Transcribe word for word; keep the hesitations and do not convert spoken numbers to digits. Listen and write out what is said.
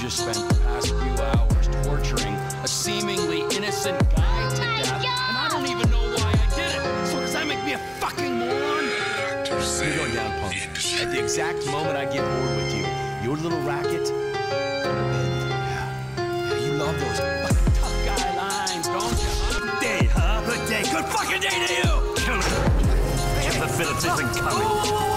just spent the past few hours torturing a seemingly innocent guy to death, and I don't even know why I did it. So does that make me a fucking moron? You're going down, punk. At the exact moment I get bored with you, your little racket. Yeah, yeah, you love those fucking tough guy lines, don't you? Good day, huh? Good day. Good fucking day to you. Kill him. If the Phillips isn't coming.